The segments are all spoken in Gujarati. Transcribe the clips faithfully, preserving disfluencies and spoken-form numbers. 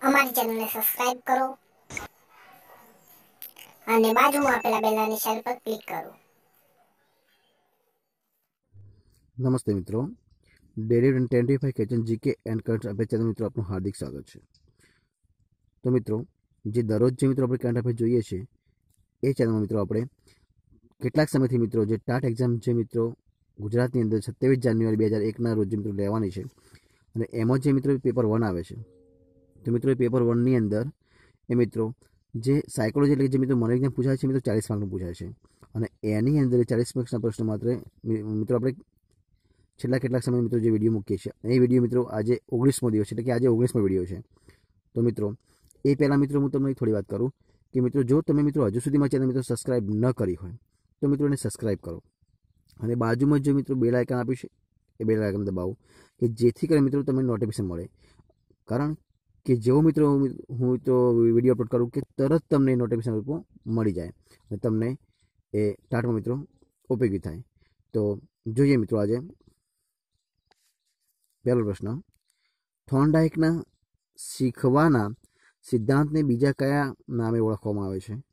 અમારી ચેનલને સબસ્ક્રાઇબ કરો અને બાજુમાં આપેલા બેલના નિશાન પર ક્લિક કરો। નમસ્તે મિત્રો, dairy twenty five kitchen GK and current affair channel મિત્રો આપનું હાર્દિક સ્વાગત છે। તો મિત્રો, જે દરરોજ જે મિત્રો આપણે કરંટ અફેર જોઈએ છે એ ચેનલમાં મિત્રો આપણે કેટલાક સમયથી મિત્રો જે ટાટ એક્ઝામ છે મિત્રો ગુજરાતની અંદર સત્યાવીસ જાન્યુઆરી બે હજાર એકના રોજ મિત્રો લેવાની છે અને એમાં જે મિત્રો પેપર વન આવે છે તો મિત્રો એ પેપર વનની અંદર એ મિત્રો જે સાયકોલોજી એટલે જે મિત્રો મનોવિજ્ઞાન પૂછાય છે મિત્રો ચાલીસ માર્કનું પૂછાય છે અને એની અંદર ચાલીસ માર્ક્સના પ્રશ્નો માત્ર મિત્રો આપણે છેલ્લા કેટલાક સમય મિત્રો જે વિડીયો મૂકીએ છીએ એ વિડીયો મિત્રો આજે ઓગણીસમો દિવસ છે એટલે કે આજે ઓગણીસમો વિડીયો છે। તો મિત્રો એ પહેલાં મિત્રો હું તમને થોડી વાત કરું કે મિત્રો જો તમે મિત્રો હજુ સુધીમાં ચેનલ મિત્રો સબસ્ક્રાઇબ ન કરી હોય તો મિત્રો એને સબસ્ક્રાઇબ કરો અને બાજુમાં જો મિત્રો બેલ આઇકન આપ્યું છે એ બેલ આઇકન દબાવો કે જેથી કરીને મિત્રો તમને નોટિફિકેશન મળે, કારણ કે જેવો મિત્રો હું તો વિડીયો અપલોડ કરું કે તરત તમને નોટિફિકેશન રૂપમાં મળી જાય અને તમને એ ટાટમાં મિત્રો ઉપયોગી થાય। તો જોઈએ મિત્રો આજે પહેલો પ્રશ્ન, થોર્નડાઇકના શીખવાના સિદ્ધાંતને બીજા કયા નામે ઓળખવામાં આવે છે?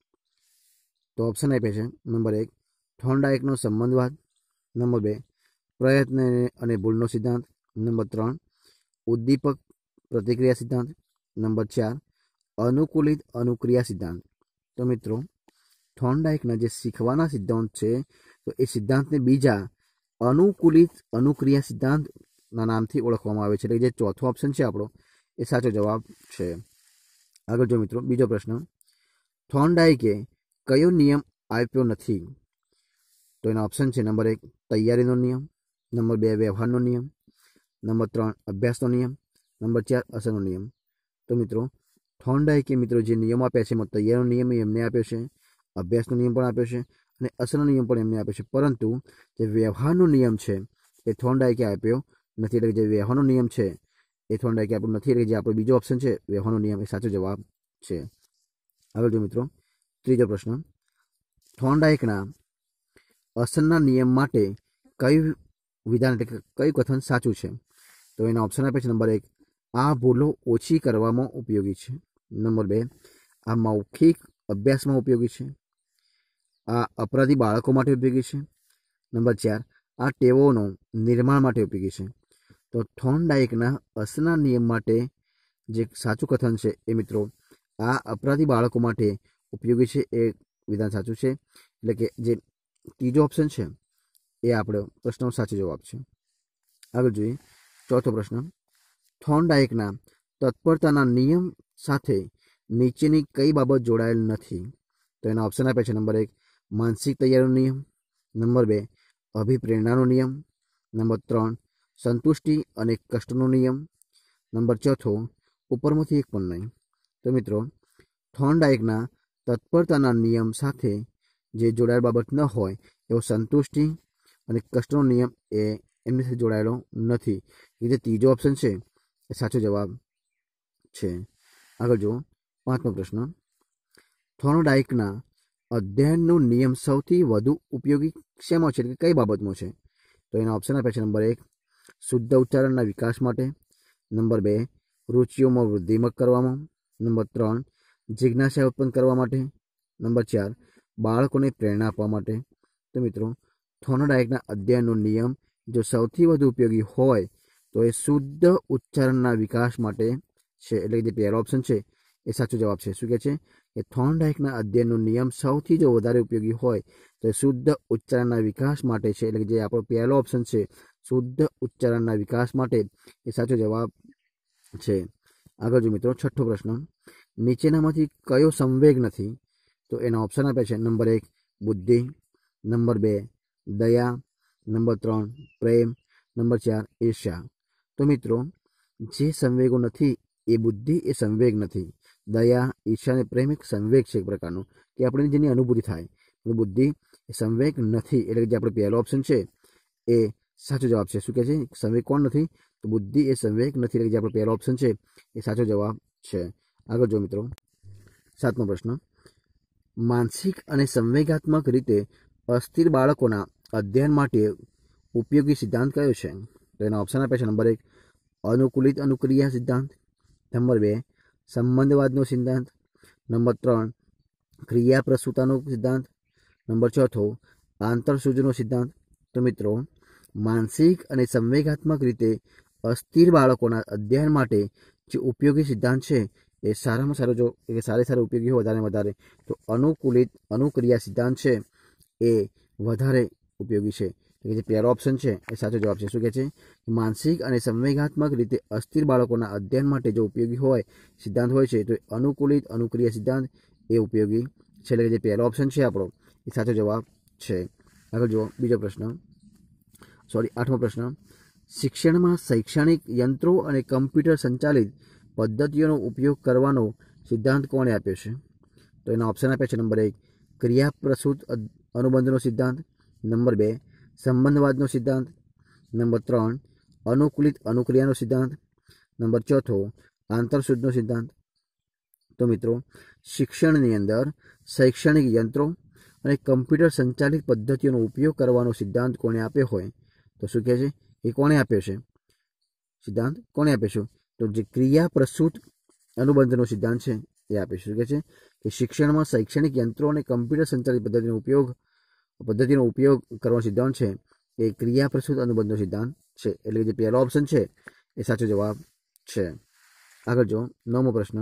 તો ઓપ્શન આપ્યા છે નંબર એક થોર્નડાઇકનો સંબંધવાદ, નંબર બે પ્રયત્ન અને ભૂલનો સિદ્ધાંત, નંબર ત્રણ ઉદ્દીપક પ્રતિક્રિયા સિદ્ધાંત, નંબર ચાર અનુકૂલિત અનુક્રિયા સિદ્ધાંત। તો મિત્રો થોર્નડાઇકના જે શીખવાના સિદ્ધાંત છે તો એ સિદ્ધાંતને બીજા અનુકૂલિત અનુક્રિયા સિદ્ધાંતના નામથી ઓળખવામાં આવે છે એટલે જે ચોથો ઓપ્શન છે આપણો એ સાચો જવાબ છે। આગળ જો મિત્રો બીજો પ્રશ્ન, થોર્નડાઇકે કયો નિયમ આપ્યો નથી? તો એના ઓપ્શન છે નંબર એક તૈયારીનો નિયમ, નંબર બે વ્યવહારનો નિયમ, નંબર ત્રણ અભ્યાસનો નિયમ, નંબર ચાર અસરનો નિયમ। તો મિત્રો થોર્નડાઇકે મિત્રો જે નિયમ આપ્યા છે એમાં તૈયારીનો નિયમ એમને આપ્યો છે, અભ્યાસનો નિયમ પણ આપ્યો છે અને અસરનો નિયમ પણ એમને આપ્યો છે, પરંતુ જે વ્યવહારનો નિયમ છે એ થોર્નડાઇકે આપ્યો નથી એટલે જે વ્યવહારનો નિયમ છે એ થોર્નડાઇકે આપ્યો નથી એટલે જે આપણો બીજો ઓપ્શન છે વ્યવહારનો નિયમ એ સાચો જવાબ છે। આગળ જો મિત્રો ત્રીજો પ્રશ્ન, થોર્નડાઇકના અસરના નિયમ માટે કયું વિધાન એટલે કયું કથન સાચું છે? તો એના ઓપ્શન આપે છે નંબર એક આ ભૂલો ઓછી કરવામાં ઉપયોગી છે, નંબર બે આ મૌખિક અભ્યાસમાં ઉપયોગી છે, આ અપરાધી બાળકો માટે ઉપયોગી છે, નંબર ચાર આ ટેવોનો નિર્માણ માટે ઉપયોગી છે। તો થોર્નડાઇકના અસરના નિયમ માટે જે સાચું કથન છે એ મિત્રો આ અપરાધી બાળકો માટે ઉપયોગી છે એ વિધાન સાચું છે એટલે કે જે ત્રીજો ઓપ્શન છે એ આપણો પ્રશ્નનો સાચો જવાબ છે। આગળ જોઈએ ચોથો પ્રશ્ન, થોર્નડાઇકના તત્પરતાના નિયમ સાથે નીચેની કઈ બાબત જોડાયેલ નથી? તો એના ઓપ્શન આપ્યા છે નંબર એક માનસિક તૈયારીનો નિયમ, નંબર બે અભિપ્રેરણાનો નિયમ, નંબર ત્રણ સંતુષ્ટિ અને કષ્ટનો નિયમ, નંબર ચોથો ઉપરમાંથી એક પણ નહીં। તો મિત્રો થોર્નડાઇકના તત્પરતાના નિયમ સાથે જે જોડાયેલ બાબત ન હોય એવો સંતુષ્ટિ અને કષ્ટનો નિયમ એ એમની સાથે જોડાયેલો નથી એ જે ત્રીજો ઓપ્શન છે એ સાચો જવાબ છે। આગળ જુઓ પાંચમો પ્રશ્ન, થોર્નડાઇકના અધ્યયનનો નિયમ સૌથી વધુ ઉપયોગી શેમાં છે એટલે કઈ બાબતમાં છે? તો એના ઓપ્શન આપ્યા છે નંબર એક શુદ્ધ ઉચ્ચારણના વિકાસ માટે, નંબર બે રૂચિઓમાં વૃદ્ધિ કરવામાં, નંબર ત્રણ જિજ્ઞાસા ઉત્પન્ન કરવા માટે, નંબર ચાર બાળકોને પ્રેરણા આપવા માટે। તો મિત્રો થોર્નડાઇકના અધ્યયનનો નિયમ જો સૌથી વધુ ઉપયોગી હોય તો એ શુદ્ધ ઉચ્ચારણના વિકાસ માટે છે એટલે કે જે પહેલો ઓપ્શન છે એ સાચો જવાબ છે। શું કહે છે કે થોર્નડાઇકના અધ્યયનનો નિયમ સૌથી જો વધારે ઉપયોગી હોય તો એ શુદ્ધ ઉચ્ચારણના વિકાસ માટે છે એટલે કે જે આપણો પહેલો ઓપ્શન છે શુદ્ધ ઉચ્ચારણના વિકાસ માટે એ સાચો જવાબ છે। આગળ જો મિત્રો છઠ્ઠો પ્રશ્ન, નીચેનામાંથી કયો સંવેગ નથી? તો એના ઓપ્શન આપ્યા છે નંબર એક બુદ્ધિ, નંબર બે દયા, નંબર ત્રણ પ્રેમ, નંબર ચાર ઈર્ષ્યા। તો મિત્રો જે સંવેગો નથી એ બુદ્ધિ એ સંવેગ નથી, દયા ઈર્ષ્યા અને પ્રેમ એક સંવેગ છે એક પ્રકારનો કે આપણે જેની અનુભૂતિ થાય, બુદ્ધિ એ સંવેગ નથી એટલે જે આપણો પહેલો ઓપ્શન છે એ સાચો જવાબ છે। શું કહે છે સંવેગ કોણ નથી? તો બુદ્ધિ એ સંવેગ નથી એટલે જે આપણો પહેલો ઓપ્શન છે એ સાચો જવાબ છે। આગળ જો મિત્રો સાતમો પ્રશ્ન, માનસિક અને સંવેગાત્મક રીતે અસ્થિર બાળકોના અધ્યયન માટે ઉપયોગી સિદ્ધાંત કયો છે? તો એના ઓપ્શન આપ્યા છે નંબર એક અનુકૂલિત અનુક્રિયા સિદ્ધાંત, નંબર બે સંબંધવાદનો સિદ્ધાંત. નંબર ત્રણ ક્રિયા પ્રસૂતાનો સિદ્ધાંત. નંબર ચોથો આંતરસૂજનો સિદ્ધાંત. તો મિત્રો માનસિક અને સંવેગાત્મક રીતે અસ્થિર બાળકોના અધ્યયન માટે જે ઉપયોગી સિદ્ધાંત છે એ સારામાં સારો જો એ સારે સારો ઉપયોગી હોય વધારે વધારે તો અનુકૂલિત અનુક્રિયા સિદ્ધાંત છે એ વધારે ઉપયોગી છે. કે જે પહેલો ઓપ્શન છે એ સાચો જવાબ છે. શું કહે છે? માનસિક અને સંવેગાત્મક રીતે અસ્થિર બાળકોના અધ્યયન માટે જો ઉપયોગી હોય સિદ્ધાંત હોય છે તો અનુકૂલિત અનુક્રિયા સિદ્ધાંત એ ઉપયોગી છે. એટલે કે જે પહેલો ઓપ્શન છે આપણો એ સાચો જવાબ છે. આગળ જુઓ બીજો પ્રશ્ન, સોરી આઠમો પ્રશ્ન. શિક્ષણમાં શૈક્ષણિક યંત્રો અને કમ્પ્યુટર સંચાલિત પદ્ધતિઓનો ઉપયોગ કરવાનો સિદ્ધાંત કોણે આપ્યો છે? તો એના ઓપ્શન આપ્યા છે. નંબર એક ક્રિયાપ્રસૂત અનુબંધનો સિદ્ધાંત. નંબર બે સંબંધવાદનો સિદ્ધાંત. નંબર ત્રણ અનુકૂલિત અનુક્રિયાનો સિદ્ધાંત. નંબર ચોથો આંતરસૂજનો સિદ્ધાંત. તો મિત્રો શિક્ષણની અંદર શૈક્ષણિક યંત્રો અને કમ્પ્યુટર સંચાલિત પદ્ધતિઓનો ઉપયોગ કરવાનો સિદ્ધાંત કોણે આપ્યો હોય તો શું કહે છે? એ કોણે આપ્યો છે સિદ્ધાંત? કોણે આપ્યો છે? તો જે ક્રિયા પ્રસૂત અનુબંધનો સિદ્ધાંત છે એ આપે છે. શું કહે છે? કે શિક્ષણમાં શૈક્ષણિક યંત્રો અને કમ્પ્યુટર સંચાલિત પદ્ધતિનો ઉપયોગ પદ્ધતિનો ઉપયોગ કરવાનો સિદ્ધાંત છે એ ક્રિયા પ્રસૂત અનુબંધનો સિદ્ધાંત છે. એટલે જે પહેલો ઓપ્શન છે એ સાચો જવાબ છે. આગળ જો નવમો પ્રશ્ન.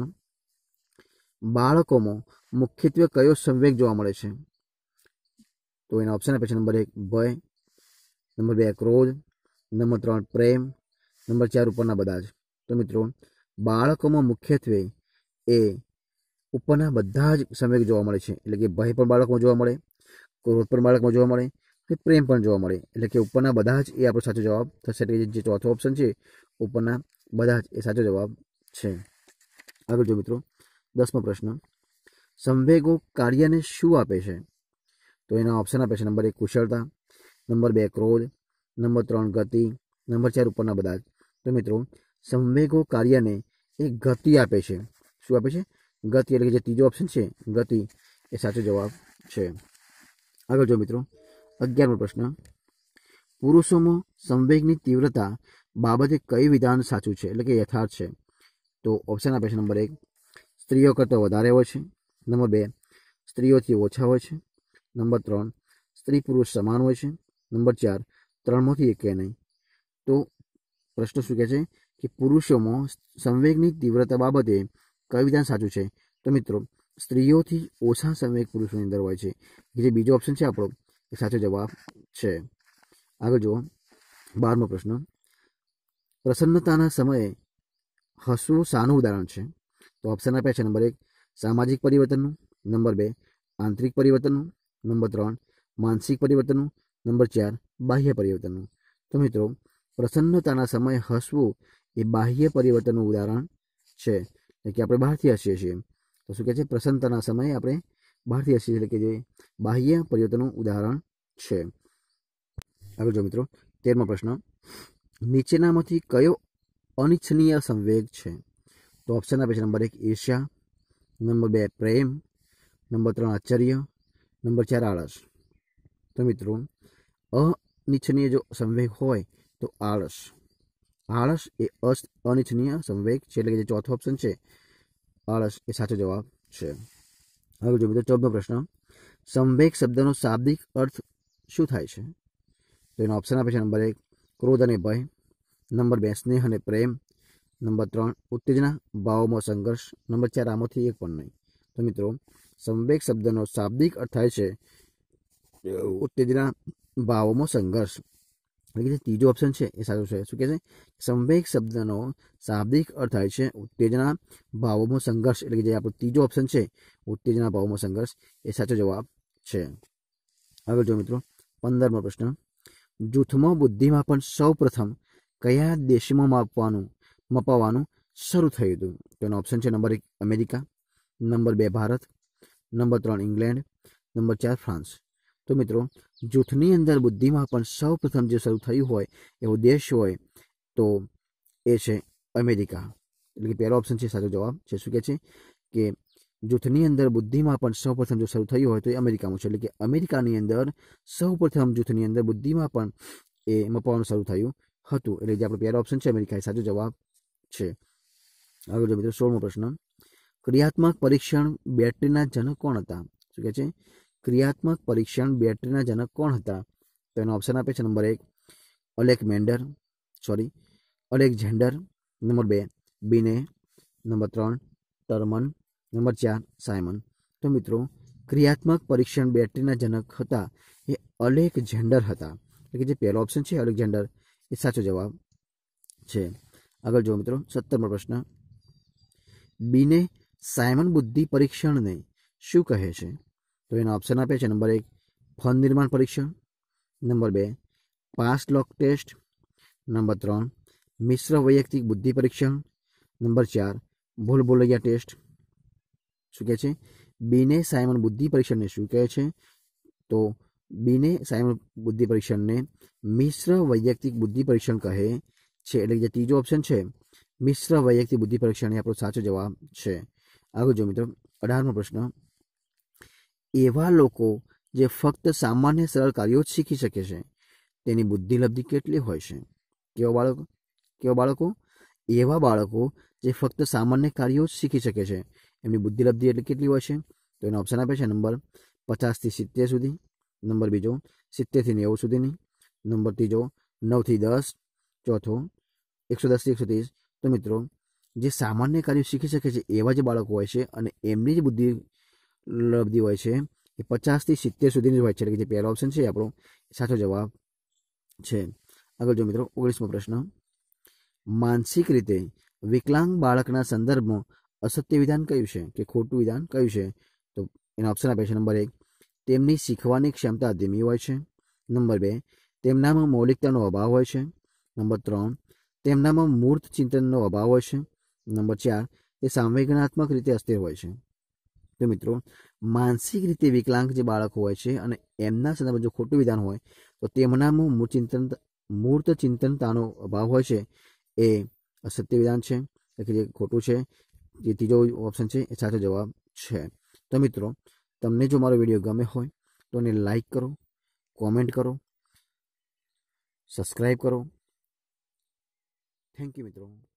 બાળકોમાં મુખ્યત્વે કયો સંવેગ જોવા મળે છે? તો એના ઓપ્શન આપે છે. નંબર એક ભય. નંબર બે ક્રોધ. નંબર ત્રણ પ્રેમ. નંબર ચાર ઉપરના બધા જ. તો મિત્રો બાળકોમાં મુખ્યત્વે એ ઉપરના બધા જ સંવેગ જોવા મળે છે. એટલે કે ભય પણ બાળકમાં જોવા મળે, ક્રોધ પણ બાળકમાં જોવા મળે, પ્રેમ પણ જોવા મળે. એટલે કે ઉપરના બધા જ એ આપણો સાચો જવાબ થશે. એટલે જે ચોથો ઓપ્શન છે ઉપરના બધા જ એ સાચો જવાબ છે. આગળ જો મિત્રો દસમો પ્રશ્ન. સંવેગો કાર્યને શું આપે છે? તો એના ઓપ્શન આપે છે. નંબર એક કુશળતા. નંબર બે ક્રોધ. નંબર ત્રણ ગતિ. નંબર ચાર ઉપરના બધા જ. તો મિત્રો સંવેગો કાર્યને એક ગતિ આપે છે. શું આપે છે? ગતિ. એટલે કે જે ત્રીજો ઓપ્શન છે ગતિ એ સાચો જવાબ છે. આગળ જો મિત્રો અગિયારમો પ્રશ્ન. પુરુષોમાં સંવેગની તીવ્રતા બાબતે કઈ વિધાન સાચું છે એટલે કે યથાર્થ છે? તો ઓપ્શન આપે છે. નંબર એક સ્ત્રીઓ કરતાં વધારે હોય છે. નંબર બે સ્ત્રીઓથી ઓછા હોય છે. નંબર ત્રણ સ્ત્રી પુરુષ સમાન હોય છે. નંબર ચાર ત્રણમાંથી એક કે નહીં. તો પ્રશ્ન શું કહે છે કે પુરુષોમાં સંવેગની તીવ્રતા બાબતે કઈ વિધાન સાચું છે? તો મિત્રો સ્ત્રીઓથી ઓછા સંવેગ પુરુષોની અંદર હોય છે. જે બીજો ઓપ્શન છે આપણો એ સાચો જવાબ છે. આગળ જુઓ બારમો પ્રશ્ન. પ્રસન્નતાના સમયે હસવું શાનું ઉદાહરણ છે? તો ઓપ્શન આપ્યા છે. નંબર એક સામાજિક પરિવર્તનનું. નંબર બે આંતરિક પરિવર્તનનું. નંબર ત્રણ માનસિક પરિવર્તનનું. નંબર ચાર બાહ્ય પરિવર્તનનું. તો મિત્રો પ્રસન્નતાના સમયે હસવું એ બાહ્ય પરિવર્તનનું ઉદાહરણ છે. એટલે કે આપણે બહારથી હસીએ છીએ. તો શું કહે છે? પ્રસન્નતાના સમયે આપણે બહારથી હસીએ છીએ એટલે કે જે બાહ્ય પરિવર્તનનું ઉદાહરણ છે. આગળ જો મિત્રો તેરમો પ્રશ્ન. નીચેનામાંથી કયો અનિચ્છનીય સંવેગ છે? તો ઓપ્શન આપે છે. નંબર એક ઈર્ષ્યા. નંબર બે પ્રેમ. નંબર ત્રણ આશ્ચર્ય. નંબર ચાર આળસ. તો મિત્રો અનિચ્છનીય જો સંવેગ હોય તો આળસ. આળસ એ અનિચ્છનીય સંવેગ છે. એટલે કે જે ચોથો ઓપ્શન છે આળસ એ સાચો જવાબ છે. હવે જો મિત્રો ચૌદમો પ્રશ્ન. સંવેગ શબ્દનો શાબ્દિક અર્થ શું થાય છે? તો એનો ઓપ્શન આપે છે. નંબર એક ક્રોધ અને ભય. નંબર બે સ્નેહ અને પ્રેમ. નંબર ત્રણ ઉત્તેજના ભાવોમાં સંઘર્ષ. નંબર ચાર આમાંથી એક પણ નહીં. તો મિત્રો સંવેગ શબ્દનો શાબ્દિક અર્થ થાય છે ઉત્તેજના ભાવોમાં સંઘર્ષ. એટલે કે ત્રીજો ઓપ્શન છે એ સાચું છે. શું કહે છે? સંવેગ શબ્દનો શાબ્દિક અર્થ થાય છે ઉત્તેજના ભાવોમાં સંઘર્ષ. એટલે કે જે આપણો ત્રીજો ઓપ્શન છે ઉત્તેજના ભાવોમાં સંઘર્ષ એ સાચો જવાબ છે. આગળ જો મિત્રો પંદરમો પ્રશ્ન. જૂથમાં બુદ્ધિમાં પણ સૌ પ્રથમ કયા દેશમાં માપવાનું મપાવવાનું શરૂ થયું હતું? તો એનો ઓપ્શન છે. નંબર એક અમેરિકા. નંબર બે ભારત. નંબર ત્રણ ઇંગ્લેન્ડ. નંબર ચાર ફ્રાન્સ. તો મિત્રો જૂથની અંદર બુદ્ધિમાં પણ સૌ પ્રથમ જે શરૂ થયું હોય એવો દેશ હોય તો એ છે અમેરિકા. એટલે કે પહેલો ઓપ્શન છે સાચો જવાબ છે. શું કહે છે કે જૂથની અંદર બુદ્ધિમાં પણ સૌ પ્રથમ જો શરૂ થયું હોય તો એ અમેરિકામાં છે. એટલે કે અમેરિકાની અંદર સૌ પ્રથમ જૂથની અંદર બુદ્ધિમાં પણ એ મપાવવાનું શરૂ થયું હતું. એટલે જે આપણો પહેલો ઓપ્શન છે અમેરિકા એ સાચો જવાબ છે. આગળ જો મિત્રો સોળમો પ્રશ્ન. ક્રિયાત્મક પરીક્ષણ બેટરીના જનક કોણ હતા? શું કહે છે? ક્રિયાત્મક પરીક્ષણ બેટરીના જનક કોણ હતા? તો એનો ઓપ્શન આપે છે નંબર એક અલેકમેન્ડર સોરી અલેક્ઝેન્ડર, નંબર બે બીને, નંબર ત્રણ ટર્મન, નંબર ચાર સાયમન. તો મિત્રો ક્રિયાત્મક પરીક્ષણ બેટરીના જનક હતા એ અલેક્ઝેન્ડર હતા. એટલે કે જે પહેલો ઓપ્શન છે અલેક્ઝેન્ડર એ સાચો જવાબ છે. આગળ જો મિત્રો સત્તરમો પ્રશ્ન, બીને સાયમન બુદ્ધિ પરીક્ષણને શું કહે છે? તો એના ઓપ્શન આપે છે નંબર એક ફન નિર્માણ પરીક્ષણ, નંબર બે પાસ લોક ટેસ્ટ, નંબર ત્રણ મિશ્ર વૈયક્તિક બુદ્ધિ પરીક્ષણ, નંબર ચાર ભૂલ ભૂલૈયા ટેસ્ટ. શું કહે છે? બીને સાયમન બુદ્ધિ પરીક્ષણને શું કહે છે? તો બીને સાયમન બુદ્ધિ પરીક્ષણને મિશ્ર વૈયક્તિક બુદ્ધિ પરીક્ષણ કહે છે. એટલે જે ત્રીજો ઓપ્શન છે મિશ્ર વૈયક્તિક બુદ્ધિ પરીક્ષણ એ આપણો સાચો જવાબ છે. આગળ જો મિત્રો અઢારમો પ્રશ્ન, એવા લોકો જે ફક્ત સામાન્ય સરળ કાર્યો જ શીખી શકે છે તેની બુદ્ધિલબ્ધિ કેટલી હોય છે? કેવા બાળકો? કેવા બાળકો? એવા બાળકો જે ફક્ત સામાન્ય કાર્યો જ શીખી શકે છે એમની બુદ્ધિલબ્ધિ એટલે કેટલી હોય છે? તો એનો ઓપ્શન આપે છે નંબર પચાસથી સિત્તેર સુધી, નંબર બીજો સિત્તેરથી નેવું સુધીની, નંબર ત્રીજો નવથી દસ, ચોથો એકસો દસથી એકસો ત્રીસ. તો મિત્રો જે સામાન્ય કાર્યો શીખી શકે છે એવા જે બાળકો હોય છે અને એમની જે બુદ્ધિ લબ્ધિ હોય છે એ પચાસથી સિત્તેર સુધીની હોય છે. એટલે કે જે પહેલો ઓપ્શન છે એ આપણો સાચો જવાબ છે. આગળ જો મિત્રો ઓગણીસમો પ્રશ્ન, માનસિક રીતે વિકલાંગ બાળકના સંદર્ભમાં અસત્ય વિધાન કયું છે કે ખોટું વિધાન કયું છે? તો એના ઓપ્શન આપે છે નંબર એક તેમની શીખવાની ક્ષમતા ધીમી હોય છે, નંબર બે તેમનામાં મૌલિકતાનો અભાવ હોય છે, નંબર ત્રણ તેમનામાં મૂર્ત ચિંતનનો અભાવ હોય છે, નંબર ચાર તે સંવેદનાત્મક રીતે અસ્થિર હોય છે. તો મિત્રો માનસિક રીતે વિકલાંગ જે બાળકો હોય છે અને એમના સંદર્ભમાં જો ખોટું વિધાન હોય તો તેમનામાં મૂર્ત ચિંતન મૂર્ત ચિંતનતાનો અભાવ હોય છે એ અસત્ય વિધાન છે. એટલે જે ખોટું છે. જે ત્રીજો ઓપ્શન છે એ સાચો જવાબ છે. તો મિત્રો તમને જો મારો વિડીયો ગમે હોય તો એને લાઈક કરો, કોમેન્ટ કરો, સબસ્ક્રાઈબ કરો. થેન્ક યુ મિત્રો.